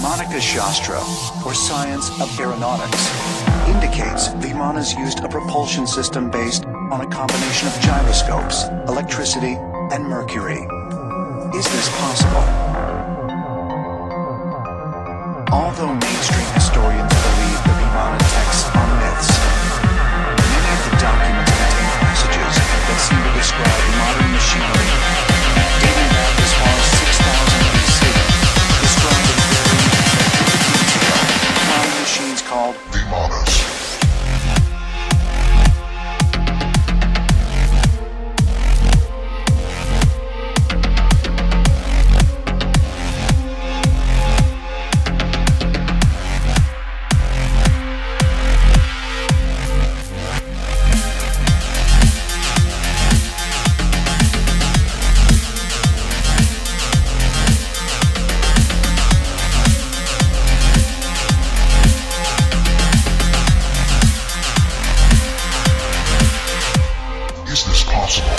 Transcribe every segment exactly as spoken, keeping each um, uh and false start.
Monica Shastra, or Science of Aeronautics, indicates Vimanas used a propulsion system based on a combination of gyroscopes, electricity, and mercury. Is this possible? Although mainstream historians believe the Vimana texts are myths, many of the documents contain passages that seem to describe modern machinery, dating back as far as six thousand B C, described in very vivid detail flying machines called Vimanas. Is this possible?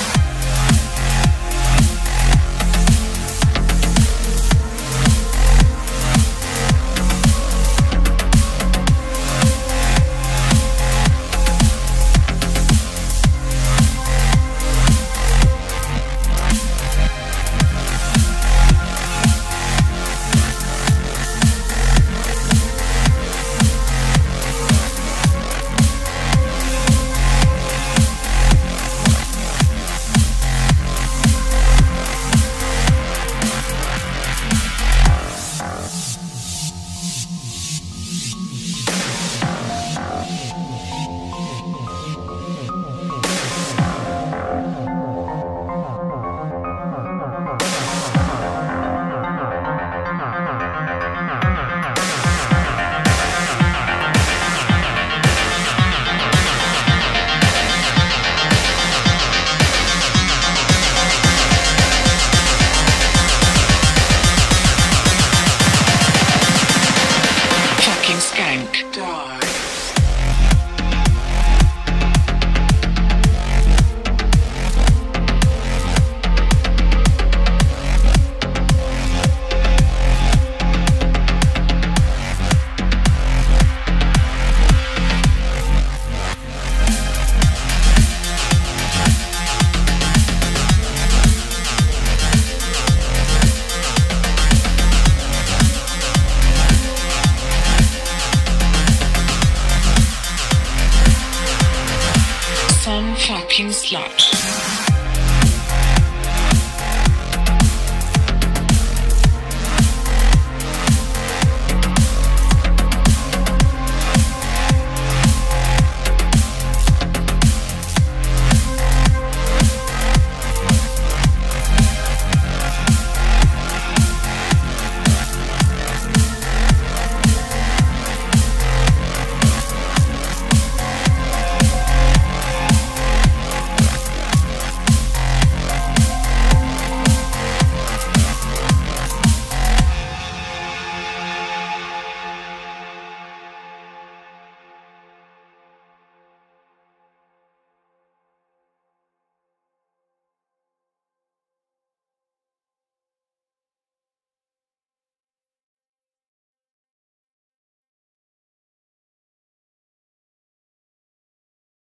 Skank. Die. Some fucking slut.